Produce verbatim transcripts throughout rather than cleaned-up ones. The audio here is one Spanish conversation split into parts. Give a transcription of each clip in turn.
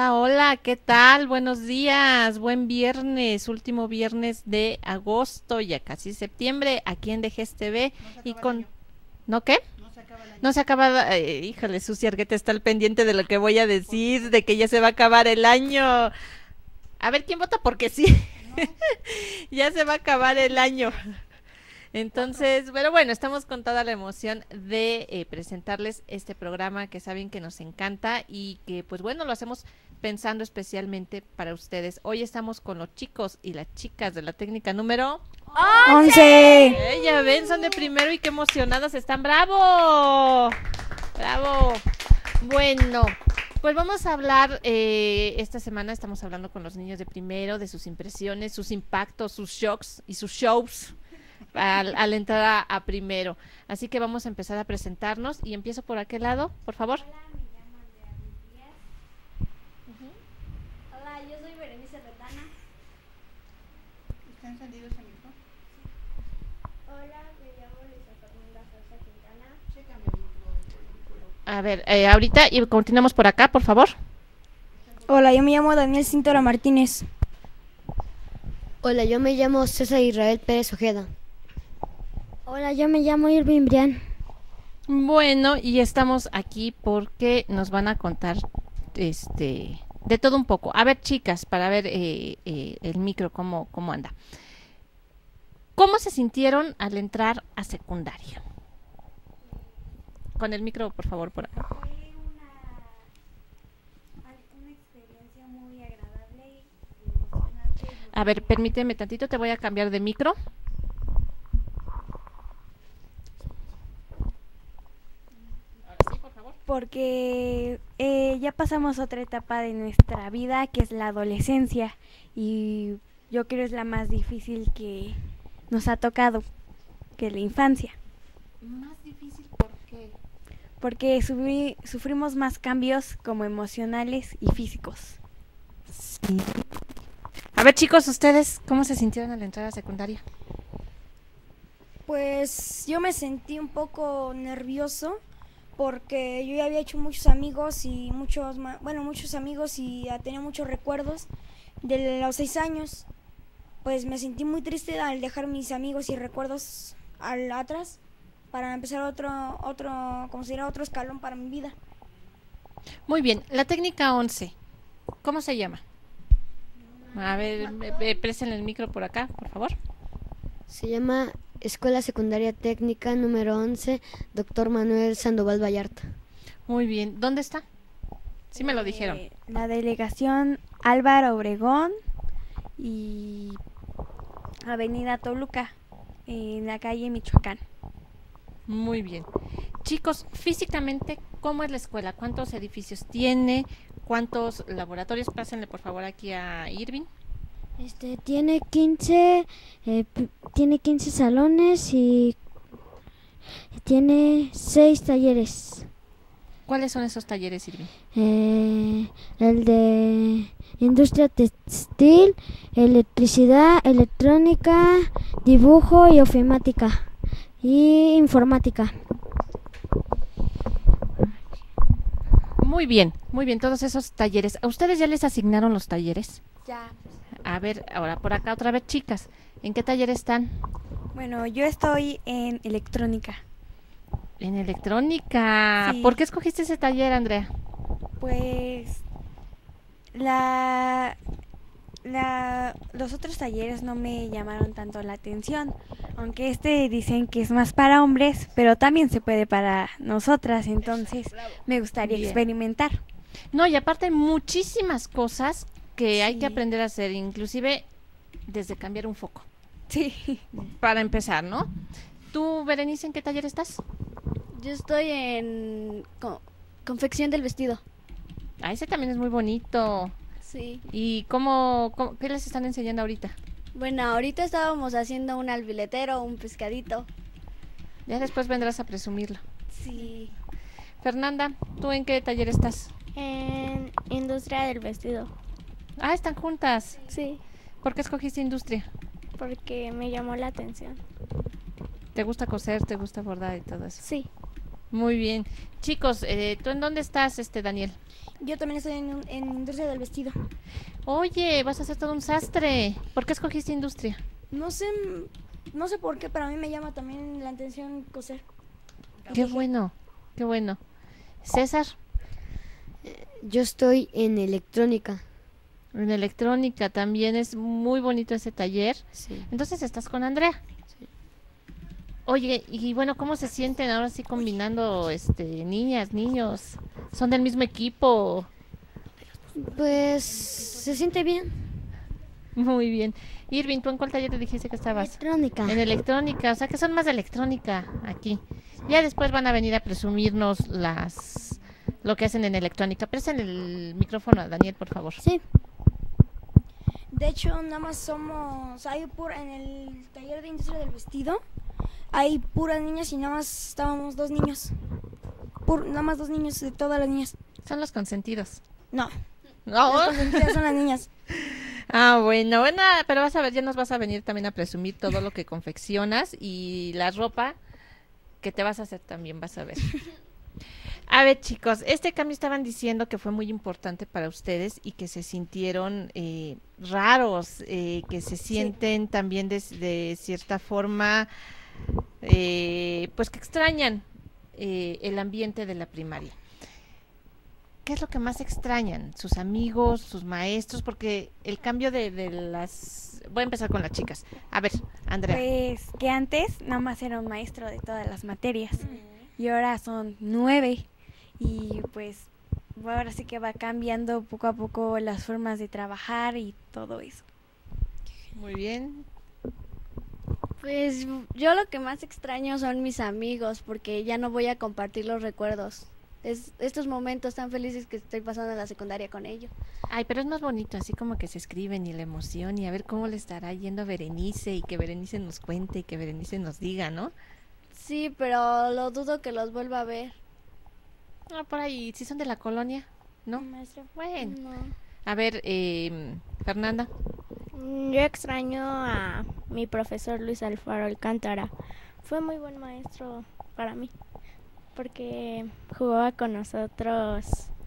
Hola, hola, ¿qué tal? Buenos días, buen viernes, último viernes de agosto, ya casi septiembre, aquí en D G S T V y con... ¿No qué? No se acaba, eh, híjole, Susi Argueta está al pendiente de lo que voy a decir, de que ya se va a acabar el año. A ver, ¿quién vota? Porque sí, ya se va a acabar el año. Entonces, pero bueno, estamos con toda la emoción de eh, presentarles este programa que saben que nos encanta y que pues bueno, lo hacemos pensando especialmente para ustedes. Hoy estamos con los chicos y las chicas de la técnica número once. Eh, ya ven, son de primero y qué emocionadas están. ¡Bravo! ¡Bravo! Bueno, pues vamos a hablar, eh, esta semana estamos hablando con los niños de primero, de sus impresiones, sus impactos, sus shocks y sus shows al, al entrar a, a primero. Así que vamos a empezar a presentarnos y empiezo por aquel lado, por favor. Hola, me llamo Andrea Díaz. Uh-huh. Hola, yo soy Berenice Retana. ¿Está encendido ese micro? Hola, me llamo Luisa Fernanda Sosa Quintana. Chécame el micro. A ver, eh, ahorita y continuamos por acá, por favor. Hola, yo me llamo Daniel Cintora Martínez. Hola, yo me llamo César Israel Pérez Ojeda. Hola, yo me llamo Irving Brian. Bueno, y estamos aquí porque nos van a contar este de todo un poco. A ver, chicas, para ver eh, eh, el micro cómo, cómo anda. ¿Cómo se sintieron al entrar a secundaria? Con el micro, por favor, por acá. Fue una, una experiencia muy agradable y emocionante. A ver, permíteme tantito, te voy a cambiar de micro. Porque eh, ya pasamos otra etapa de nuestra vida, que es la adolescencia, y yo creo es la más difícil que nos ha tocado, que la infancia. Más difícil, ¿por qué? Porque sufri- sufrimos más cambios como emocionales y físicos. Sí. A ver, chicos, ¿ustedes cómo se sintieron al entrar a secundaria? Pues yo me sentí un poco nervioso porque yo ya había hecho muchos amigos y muchos, ma- bueno, muchos amigos y ya tenía muchos recuerdos de los seis años. Pues me sentí muy triste al dejar mis amigos y recuerdos al atrás para empezar otro, otro, como si era otro escalón para mi vida. Muy bien, la técnica once, ¿cómo se llama? A ver, eh, presen el micro por acá, por favor. Se llama Escuela Secundaria Técnica número once, Doctor Manuel Sandoval Vallarta. Muy bien, ¿dónde está? Sí me lo dijeron. Eh, la delegación Álvaro Obregón y Avenida Toluca, en la calle Michoacán. Muy bien. Chicos, físicamente, ¿cómo es la escuela? ¿Cuántos edificios tiene? ¿Cuántos laboratorios? Pásenle por favor aquí a Irving. Este, tiene quince, eh, p- tiene quince salones y tiene seis talleres. ¿Cuáles son esos talleres, Irving? Eh, el de industria textil, electricidad, electrónica, dibujo y ofimática y informática. Muy bien, muy bien, todos esos talleres. ¿A ustedes ya les asignaron los talleres? Ya. A ver, ahora por acá otra vez, chicas. ¿En qué taller están? Bueno, yo estoy en electrónica. En electrónica. Sí. ¿Por qué escogiste ese taller, Andrea? Pues la, la, los otros talleres no me llamaron tanto la atención, aunque este dicen que es más para hombres, pero también se puede para nosotras, entonces me gustaría Bien. experimentar. No, y aparte hay muchísimas cosas que hay Sí. que aprender a hacer, inclusive desde cambiar un foco, Sí. para empezar, ¿no? ¿Tú, Berenice, en qué taller estás? Yo estoy en co- confección del vestido. Ah, ese también es muy bonito. Sí. ¿Y cómo, cómo- qué les están enseñando ahorita? Bueno, ahorita estábamos haciendo un alfiletero, un pescadito. Ya después vendrás a presumirlo. Sí. Fernanda, ¿tú en qué taller estás? En industria del vestido. Ah, están juntas. Sí, ¿Por qué escogiste industria? porque me llamó la atención. ¿Te gusta coser, te gusta bordar y todo eso? Sí. Muy bien. Chicos, eh, ¿tú en dónde estás, este Daniel? Yo también estoy en, en industria del vestido. Oye, vas a hacer todo un sastre. ¿Por qué escogiste industria? No sé, no sé por qué, pero a mí me llama también la atención coser. Qué bueno, qué bueno. César, Yo estoy en electrónica. en electrónica también es muy bonito ese taller. Sí. Entonces estás con Andrea. Sí. Oye, y bueno, ¿cómo se sienten ahora sí combinando este niñas, niños? ¿Son del mismo equipo? Pues se siente bien. Muy bien. Irving, ¿tú en cuál taller te dijiste que estabas? Electrónica. En electrónica, o sea que son más de electrónica aquí. Ya después van a venir a presumirnos las lo que hacen en electrónica. Presten el micrófono a Daniel, por favor. Sí. De hecho, nada más somos, hay pura, en el taller de industria del vestido, hay puras niñas y nada más estábamos dos niños. Pur- nada más dos niños de todas las niñas. Son los consentidos. No, No. las consentidas son las niñas. Ah, bueno, bueno, pero vas a ver, ya nos vas a venir también a presumir todo lo que confeccionas y la ropa que te vas a hacer también, vas a ver. A ver, chicos, este cambio estaban diciendo que fue muy importante para ustedes y que se sintieron eh, raros, eh, que se sienten también de, de cierta forma, eh, pues que extrañan eh, el ambiente de la primaria. ¿Qué es lo que más extrañan? ¿Sus amigos, sus maestros? Porque el cambio de, de las... Voy a empezar con las chicas. A ver, Andrea. Pues que antes nada más era un maestro de todas las materias y ahora son nueve y pues ahora sí que va cambiando poco a poco las formas de trabajar y todo eso. Muy bien. Pues yo lo que más extraño son mis amigos, porque ya no voy a compartir los recuerdos. Es, estos momentos tan felices que estoy pasando en la secundaria con ellos. Ay, pero es más bonito, así como que se escriben y la emoción y a ver cómo le estará yendo a Berenice y que Berenice nos cuente y que Berenice nos diga, ¿no? Sí, pero lo dudo que los vuelva a ver. Ah, por ahí, si son de la colonia, ¿no? Maestra. Bueno. No. A ver, eh, Fernanda. Yo extraño a mi profesor Luis Alfaro Alcántara. Fue muy buen maestro para mí, porque jugaba con nosotros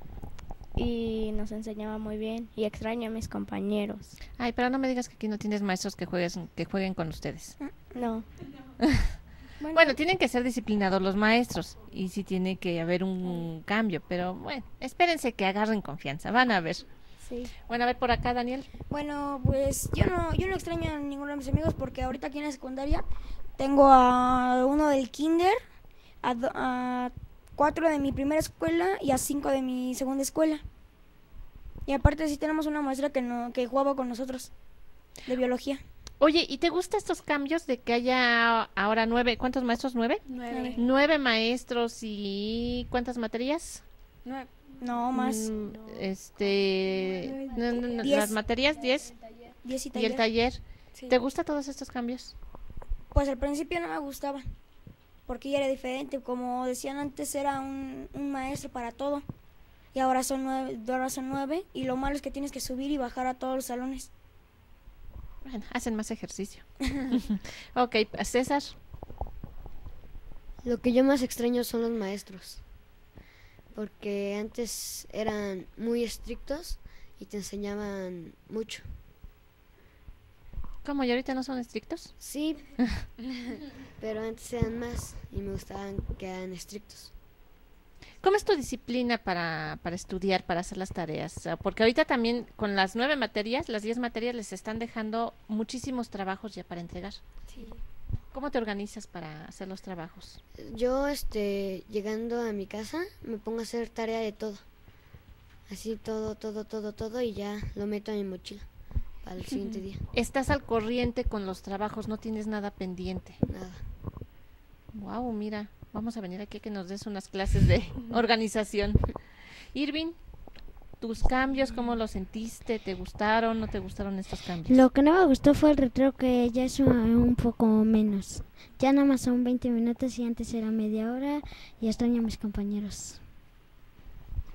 y nos enseñaba muy bien. Y extraño a mis compañeros. Ay, pero no me digas que aquí no tienes maestros que jueguen, que jueguen con ustedes. No. Bueno, Bueno, tienen que ser disciplinados los maestros y sí tiene que haber un cambio, pero bueno, espérense que agarren confianza, van a ver. Sí. Bueno, a ver por acá, Daniel. bueno, pues yo no, yo no extraño a ninguno de mis amigos porque ahorita aquí en la secundaria tengo a uno del kinder, a, do- a cuatro de mi primera escuela y a cinco de mi segunda escuela. Y aparte sí tenemos una maestra que no, que jugaba con nosotros de biología. Oye, ¿y te gustan estos cambios de que haya ahora nueve, ¿cuántos maestros? ¿Nueve? Nueve. Nueve maestros y ¿cuántas materias? Nueve. No más, Mm, este, no, no, no, Diez. las materias, diez, diez y y el taller. taller. Sí. ¿Te gustan todos estos cambios? Pues al principio no me gustaba porque ya era diferente. Como decían antes, era un, un maestro para todo. Y ahora son nueve, ahora son nueve. Y lo malo es que tienes que subir y bajar a todos los salones. Bueno, hacen más ejercicio. Ok, César. Lo que yo más extraño son los maestros, porque antes eran muy estrictos y te enseñaban mucho. ¿Cómo? ¿Y ahorita no son estrictos? Sí, pero antes eran más y me gustaban que eran estrictos. ¿Cómo es tu disciplina para, para estudiar, para hacer las tareas? O sea, porque ahorita también con las nueve materias, las diez materias les están dejando muchísimos trabajos ya para entregar. Sí. ¿Cómo te organizas para hacer los trabajos? Yo, este, llegando a mi casa, me pongo a hacer tarea de todo. Así todo, todo, todo, todo y ya lo meto en mi mochila para el siguiente día. Estás al corriente con los trabajos, no tienes nada pendiente. Nada. Wow, mira, vamos a venir aquí a que nos des unas clases de organización. Irving, tus cambios, ¿cómo los sentiste? ¿Te gustaron? ¿No te gustaron estos cambios? Lo que no me gustó fue el recreo, que ya es un, un poco menos. Ya nada más son veinte minutos y antes era media hora y extraño a mis compañeros.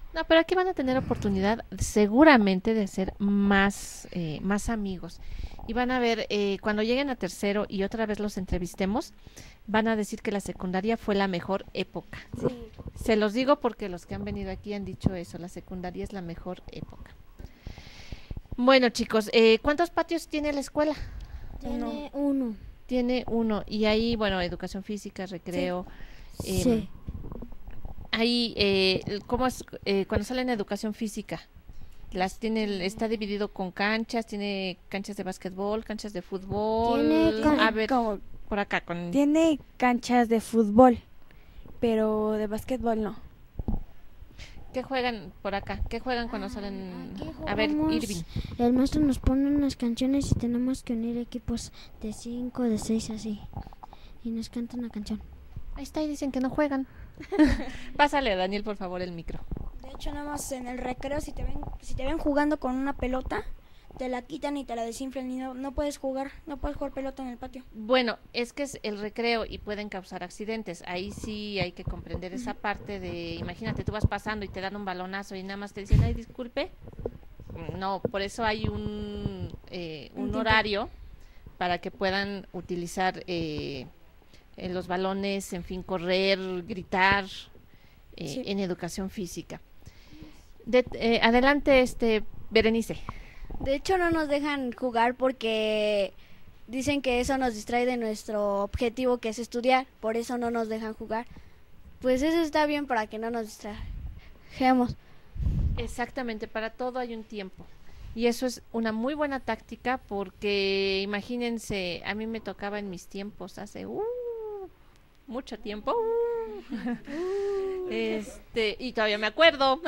No, pero aquí van a tener oportunidad seguramente de hacer más, eh, más amigos. Y van a ver, eh, cuando lleguen a tercero y otra vez los entrevistemos, van a decir que la secundaria fue la mejor época. Sí. Se los digo porque los que han venido aquí han dicho eso, la secundaria es la mejor época. Bueno, chicos, eh, ¿cuántos patios tiene la escuela? Tiene uno. Tiene uno. Y ahí, bueno, educación física, recreo. eh, Sí. Ahí, eh, ¿cómo es eh, cuando salen a educación física? Las tiene, el- está dividido con canchas, tiene canchas de básquetbol, canchas de fútbol. Tiene can- A ver, Como por acá con tiene canchas de fútbol, pero de básquetbol no. ¿qué juegan por acá? ¿Qué juegan cuando salen? Aquí A ver, jugamos- Irving. El maestro nos pone unas canciones y tenemos que unir equipos de cinco, de seis, así. Y nos canta una canción. Ahí está y dicen que no juegan. Pásale a Daniel, por favor, el micro. De hecho, nada más en el recreo, si te ven, si te ven jugando con una pelota, te la quitan y te la desinflan y no, no puedes jugar, no puedes jugar pelota en el patio. Bueno, es que es el recreo y pueden causar accidentes. Ahí sí hay que comprender esa parte de, imagínate, tú vas pasando y te dan un balonazo y nada más te dicen, ay, disculpe. No, por eso hay un, eh, un horario para que puedan utilizar eh, eh, los balones, en fin, correr, gritar eh, Sí. en educación física. De- eh, adelante, este Berenice. De hecho, no nos dejan jugar porque dicen que eso nos distrae de nuestro objetivo, que es estudiar. Por eso no nos dejan jugar. Pues eso está bien para que no nos distrajemos. Exactamente, para todo hay un tiempo. Y eso es una muy buena táctica porque imagínense, a mí me tocaba en mis tiempos hace uh, mucho tiempo. uh, este, y todavía me acuerdo.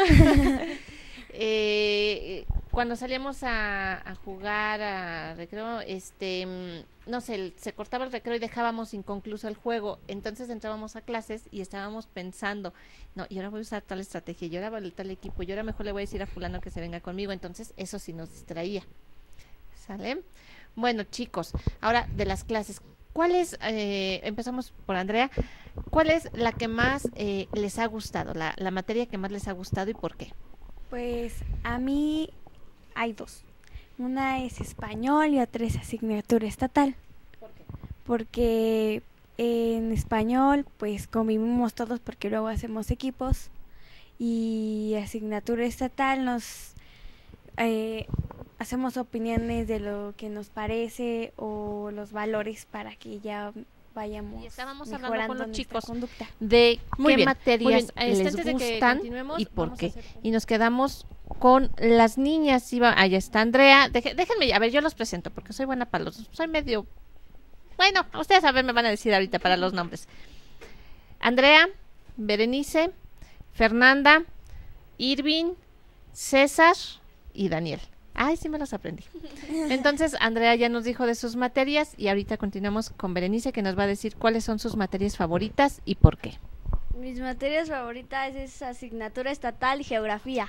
Eh, cuando salíamos a, a jugar a recreo, este, mm, no sé, el- se cortaba el recreo y dejábamos inconcluso el juego. Entonces entrábamos a clases y estábamos pensando, no, y ahora voy a usar tal estrategia, y ahora va el tal equipo, y ahora mejor le voy a decir a fulano que se venga conmigo. Entonces eso sí nos distraía. ¿Sale? Bueno, chicos, ahora de las clases, ¿cuál es, eh, empezamos por Andrea, cuál es la que más eh, les ha gustado, la, la materia que más les ha gustado y por qué? Pues a mí hay dos. Una es español y otra es asignatura estatal. Porque en español pues convivimos todos porque luego hacemos equipos, y asignatura estatal nos eh, hacemos opiniones de lo que nos parece o los valores para que ya vayamos Y estábamos hablando mejorando con los nuestra chicos conducta. de Muy qué bien, materias muy bien. Este, les antes de que gustan continuemos, y por vamos a qué. hacer- Y nos quedamos con las niñas. Iba, allá está Andrea. Deje- déjenme, a ver, yo los presento porque soy buena para los, soy medio, bueno, ustedes a ver, me van a decir ahorita para los nombres. Andrea, Berenice, Fernanda, Irving, César y Daniel. Ay, sí me los aprendí. Entonces, Andrea ya nos dijo de sus materias y ahorita continuamos con Berenice, que nos va a decir cuáles son sus materias favoritas y por qué. Mis materias favoritas es asignatura estatal y geografía.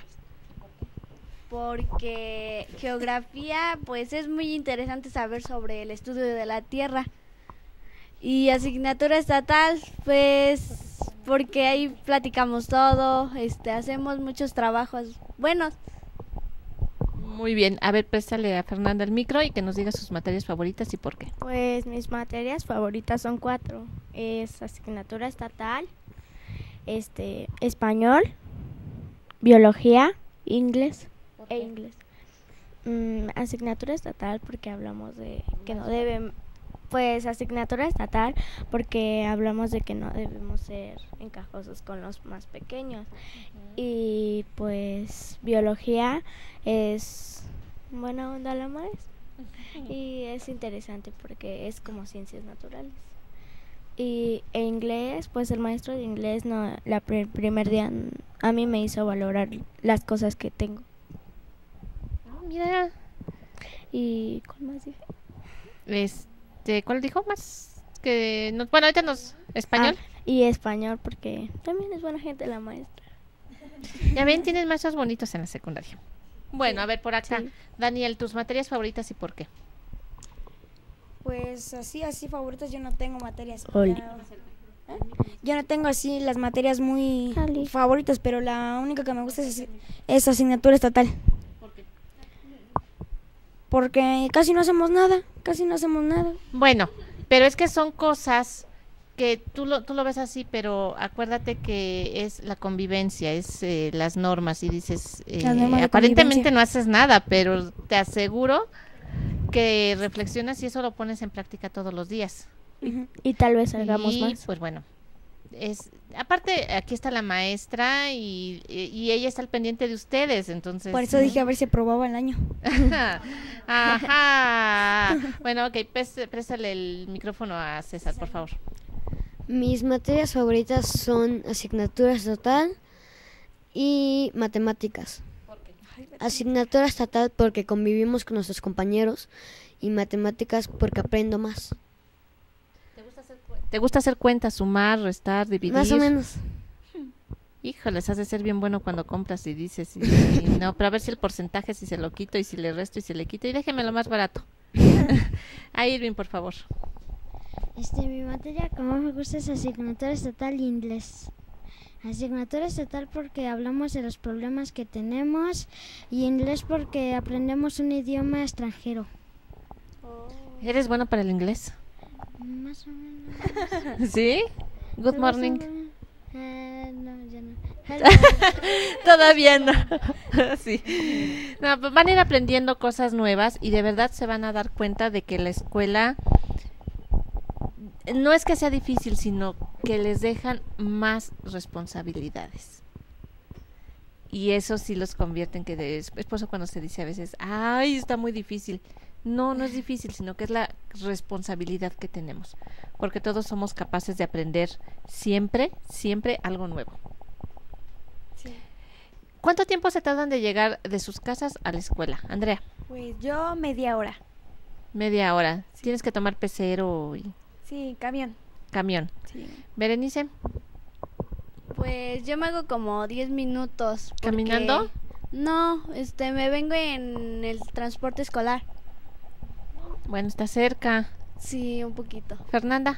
Porque geografía, pues es muy interesante saber sobre el estudio de la Tierra. Y asignatura estatal, pues porque ahí platicamos todo, este, hacemos muchos trabajos buenos. Muy bien, a ver, préstale a Fernanda el micro y que nos diga sus materias favoritas y por qué. Pues mis materias favoritas son cuatro. Es asignatura estatal, este, español, biología, inglés e inglés. Mm, asignatura estatal porque hablamos de que no deben, pues asignatura estatal porque hablamos de que no debemos ser encajosos con los más pequeños. Y pues biología es buena onda la maestra y es interesante porque es como ciencias naturales. Y e inglés, pues el maestro de inglés no, la pr- primer día n- a mí me hizo valorar las cosas que tengo. Ah, mira, ¿Y cuál más dije? este, ¿cuál dijo más? Que nos, bueno, ahorita nos, español. Ah, y español porque también es buena gente la maestra. Ya ven, tienes maestros bonitos en la secundaria. Bueno, a ver, por acá. Sí. Daniel, tus materias favoritas y por qué. Pues así, así favoritas yo no tengo materias. Oli. Ya, Yo no tengo así las materias muy Ali. favoritas, pero la única que me gusta es, es asignatura estatal. ¿Por qué? Porque casi no hacemos nada, casi no hacemos nada. Bueno, pero es que son cosas que tú lo, tú lo ves así, pero acuérdate que es la convivencia, es eh, las normas y dices, eh, Las normas de aparentemente convivencia. no haces nada, pero te aseguro que reflexionas y eso lo pones en práctica todos los días. Ujú. Y tal vez hagamos Y más. pues bueno, es aparte aquí está la maestra y, y ella está al pendiente de ustedes, entonces. Por eso dije a ver si aprobaba el año. Ajá. Bueno, ok, pés- préstale el micrófono a César, por favor. Mis materias favoritas son asignatura estatal y matemáticas. Asignatura estatal porque convivimos con nuestros compañeros y matemáticas porque aprendo más. ¿Te gusta hacer cuentas, sumar, restar, dividir? Más o menos. Híjoles, has de ser bien bueno cuando compras y dices, y, y no, pero a ver si el porcentaje, si se lo quito y si le resto y si le quito y déjeme lo más barato. A Irving, por favor. Este, mi materia que más me gusta es asignatura estatal y inglés. Asignatura estatal porque hablamos de los problemas que tenemos y inglés porque aprendemos un idioma extranjero. ¿Eres bueno para el inglés? Más o menos. ¿Sí? Good morning. Eh, no, ya no. Hello. Todavía no. Sí. No, pues van a ir aprendiendo cosas nuevas y de verdad se van a dar cuenta de que la escuela no es que sea difícil, sino que les dejan más responsabilidades. Y eso sí los convierte en que de, es por eso cuando se dice a veces, ay, está muy difícil. No, no es difícil, sino que es la responsabilidad que tenemos. Porque todos somos capaces de aprender siempre, siempre algo nuevo. Sí. ¿Cuánto tiempo se tardan de llegar de sus casas a la escuela? Andrea, Pues yo media hora. media hora. Tienes que tomar pecero y Sí, camión. camión. Sí. Berenice, Pues yo me hago como diez minutos. porque- ¿caminando? No, este, me vengo en el transporte escolar. Bueno, está cerca. Sí, un poquito. Fernanda,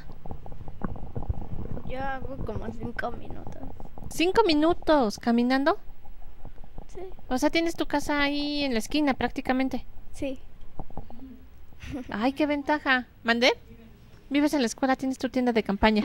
Yo hago como cinco minutos. cinco minutos caminando. Sí. O sea, tienes tu casa ahí en la esquina prácticamente. Sí. Ay, qué ventaja. ¿Mandé? Vives en la escuela, tienes tu tienda de campaña.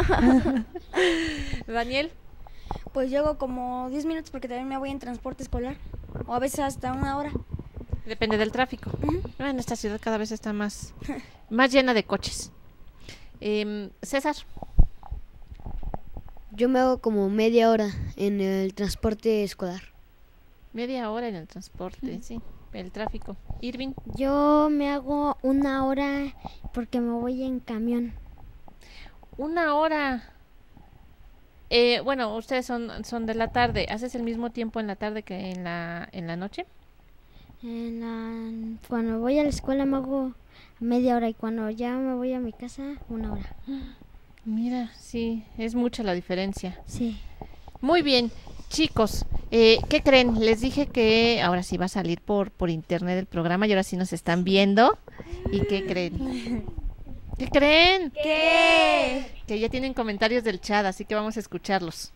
Daniel, Pues llego como diez minutos porque también me voy en transporte escolar. O a veces hasta una hora. depende del tráfico. Ujú. Bueno, esta ciudad cada vez está más, más llena de coches. Em, César, Yo me hago como media hora en el transporte escolar. media hora en el transporte, sí, el tráfico. Irving, Yo me hago una hora porque me voy en camión. una hora. Eh, bueno, ustedes son, son de la tarde. ¿Haces el mismo tiempo en la tarde que en la, en la noche? En la- cuando voy a la escuela me hago media hora y cuando ya me voy a mi casa, una hora. Mira, sí, es mucha la diferencia. Sí. Muy bien, chicos, eh, ¿qué creen? Les dije que ahora sí va a salir por, por internet el programa y ahora sí nos están viendo. ¿Y qué creen? ¿Qué creen? ¿Qué? Que ya tienen comentarios del chat, así que vamos a escucharlos.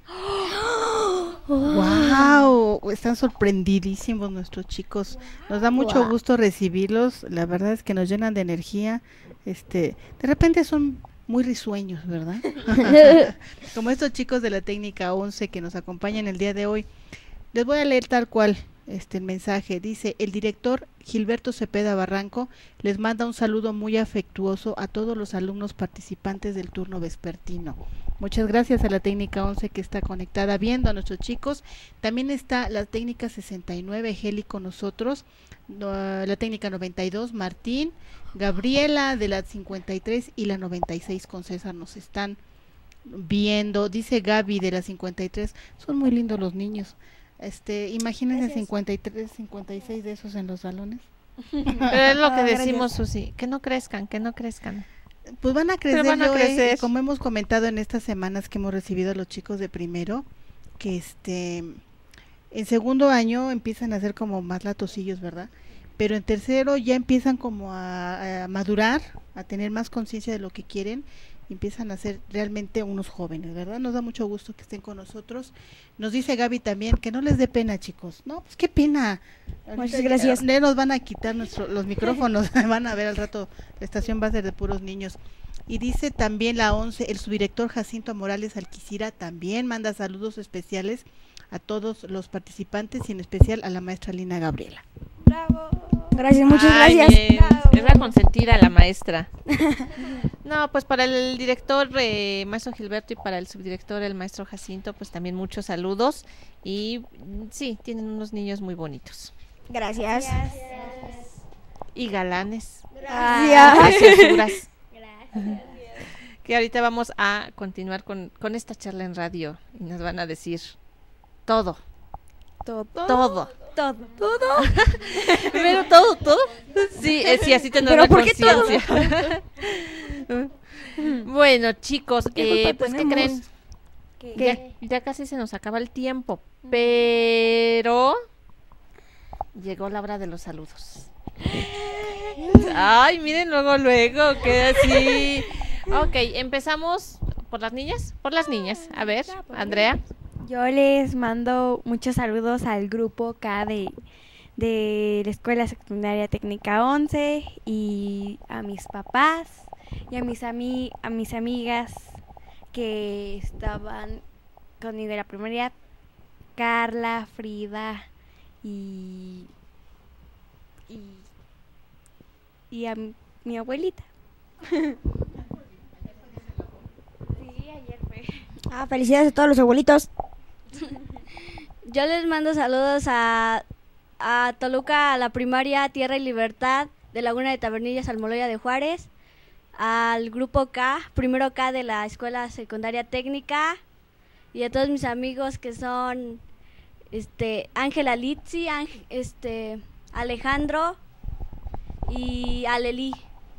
¡Wow! Están sorprendidísimos nuestros chicos. Nos da mucho Guau. gusto recibirlos. La verdad es que nos llenan de energía. Este, de repente son muy risueños, ¿verdad? Como estos chicos de la técnica once que nos acompañan el día de hoy. Les voy a leer tal cual este el mensaje. Dice: el director Gilberto Cepeda Barranco les manda un saludo muy afectuoso a todos los alumnos participantes del turno vespertino. Muchas gracias a la técnica once que está conectada viendo a nuestros chicos. También está la técnica sesenta y nueve, Heli, con nosotros. No, la técnica noventa y dos, Martín. Gabriela de la cincuenta y tres y la noventa y seis con César nos están viendo. Dice Gaby de la cincuenta y tres, son muy lindos los niños. Este, imagínense Gracias. cincuenta y tres, cincuenta y seis de esos en los salones. Pero es lo que Ah, decimos, Susi, que no crezcan, que no crezcan. Pues van a crecer, van a yo, eh, crecer. como hemos comentado en estas semanas que hemos recibido a los chicos de primero, que este en segundo año empiezan a ser como más latosillos, ¿verdad? Pero en tercero ya empiezan como a, a madurar, a tener más conciencia de lo que quieren y empiezan a ser realmente unos jóvenes, ¿verdad? Nos da mucho gusto que estén con nosotros. Nos dice Gaby también que no les dé pena, chicos. No, pues qué pena. Muchas gracias. Ya nos van a quitar nuestro, los micrófonos, van a ver al rato, la estación va a ser de puros niños. Y dice también la once, el subdirector Jacinto Morales Alquicira también manda saludos especiales a todos los participantes y en especial a la maestra Lina Gabriela. ¡Bravo! Gracias, muchas Ay, gracias. bien. Es la consentida la maestra. No, pues para el director eh, maestro Gilberto y para el subdirector el maestro Jacinto, pues también muchos saludos y sí, tienen unos niños muy bonitos. Gracias. Y galanes. Gracias. Preciosuras. Que ahorita vamos a continuar con, con esta charla en radio y nos van a decir todo. Todo. Todo. Todo. Todo. Pero todo, todo. Sí, eh, sí, así tendrán ¿Pero la por qué todo? conciencia. Bueno, chicos, ¿Qué eh, pues ¿qué tenemos? creen? ¿Qué? Ya, ya casi se nos acaba el tiempo, pero llegó la hora de los saludos. Ay, miren, luego, luego, queda así. Ok, empezamos por las niñas, por las niñas. A ver, Andrea. Yo les mando muchos saludos al grupo K de, de la Escuela Secundaria Técnica once y a mis papás y a mis, ami a mis amigas que estaban conmigo en la primaria, Carla, Frida y, y, y a mi, mi abuelita. Sí, ayer fue. Ah, felicidades a todos los abuelitos. Yo les mando saludos a, a Toluca, a la primaria Tierra y Libertad de Laguna de Tabernillas, Almoloya de Juárez, al grupo K, primero K de la Escuela Secundaria Técnica y a todos mis amigos que son este Ángela Litzi, Ángel, este Alejandro y Aleli.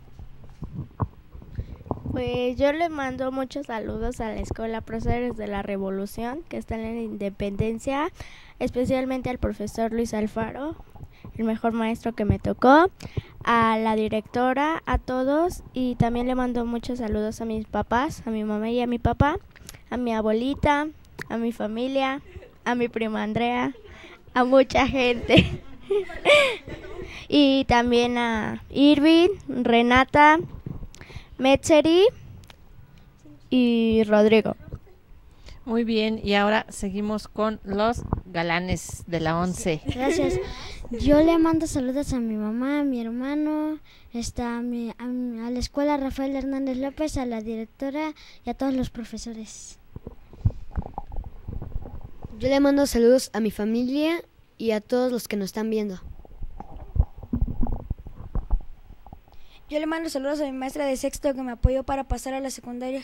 Pues yo le mando muchos saludos a la Escuela Próceres de la Revolución, que está en la Independencia, especialmente al profesor Luis Alfaro, el mejor maestro que me tocó, a la directora, a todos, y también le mando muchos saludos a mis papás, a mi mamá y a mi papá, a mi abuelita, a mi familia, a mi prima Andrea, a mucha gente. Y también a Irving, Renata, Metzeri y Rodrigo. Muy bien, y ahora seguimos con los galanes de la once. Gracias. Yo le mando saludos a mi mamá, a mi hermano, está a, mi, a, mi- a la escuela Rafael Hernández López, a la directora y a todos los profesores. Yo le mando saludos a mi familia y a todos los que nos están viendo. Yo le mando saludos a mi maestra de sexto que me apoyó para pasar a la secundaria.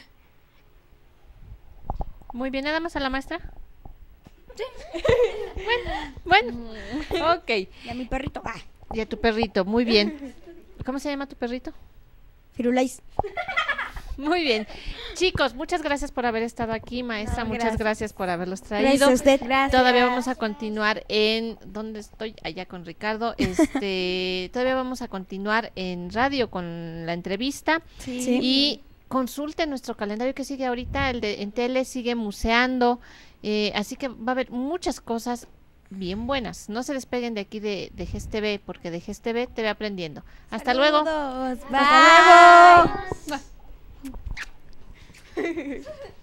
Muy bien, nada más a la maestra. Sí. Bueno, bueno, ok. Y a mi perrito. Ah, Y a tu perrito, muy bien. ¿Cómo se llama tu perrito? Firulais. Muy bien. Chicos, muchas gracias por haber estado aquí, maestra. No, muchas gracias. gracias por haberlos traído. Gracias a usted. Gracias. Todavía vamos a continuar en ¿dónde estoy? Allá con Ricardo. Este, todavía vamos a continuar en radio con la entrevista Sí. y consulte nuestro calendario que sigue ahorita, el de en tele sigue museando, eh, así que va a haber muchas cosas bien buenas. No se despeguen de aquí de, de G E S T V porque de G E S T V te ve aprendiendo. Hasta luego. Saludos. Hasta luego. Bye.